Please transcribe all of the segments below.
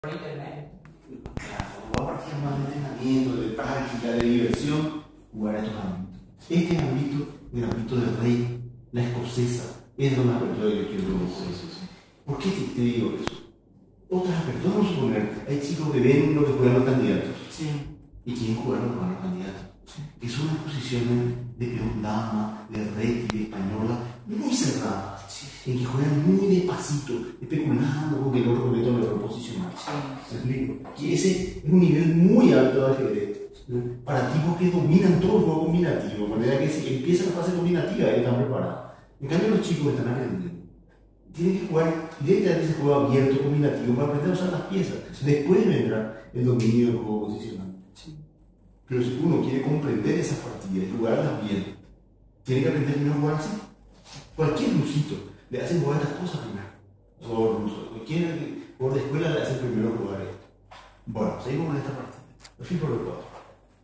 por internet. Claro, a partir más de entrenamiento, de práctica, de diversión, jugar a estos ámbitos. Este ámbito, el ámbito del rey, la escocesa, es donde apertura que yo quiero conocer. ¿Por qué te digo eso? Otras aperturas, vamos a suponer, hay chicos que ven lo que juegan los candidatos y quieren jugar lo que juegan los candidatos. Que son unas posiciones de peón dama, de rey, de española, muy cerradas, en que juegan muy despacito, especulando con que el otro completo me lo posicionar. ¿Me explico? Que ese es un nivel muy alto de ajedrez. Para tipos que dominan todo el juego combinativo, de manera que si empieza la fase combinativa, ellos están preparados. En cambio, los chicos que están aprendiendo tienen que jugar directamente ese juego abierto, combinativo, para aprender a usar las piezas. Después vendrá el dominio del juego posicional. Pero si uno quiere comprender esas partidas y jugarlas bien, tiene que aprender primero a jugar así. Cualquier rusito le hacen jugar estas cosas primero. O ruso, cualquier jugador de escuela le hacen primero jugar esto. Bueno, seguimos con esta partida. Alfil por el 4.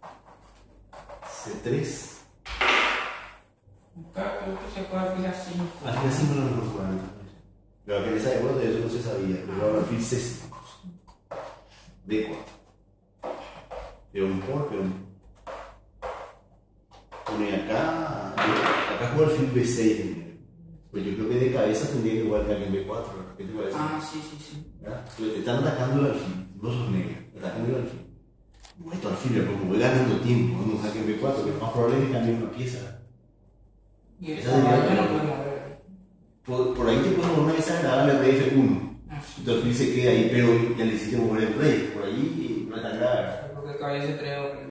C3. Creo que se puede alfil a 5. Alfil a 5 no lo mejor jugar. Pero que en esa época de eso no se sabía. Pero ahora alfil C5. D4. Peón por peón. Pone acá. Acá juega alfil B6. Pues yo creo que de cabeza tendría que jugar alguien B4. ¿Qué te parece? Sí. Entonces te están atacando el alfil. No sos negro. Te atacando el alfil. Esto alfil, como voy ganando tiempo, no saque B4, que lo más probable es que cambie una pieza. Y el Esa caballo sería no puede mover. por ahí te puedes mover una pieza agradable al rey F1. El alfil se queda ahí, pero ya le hiciste mover el rey. Por ahí no es tan grave. Porque el caballo se creó.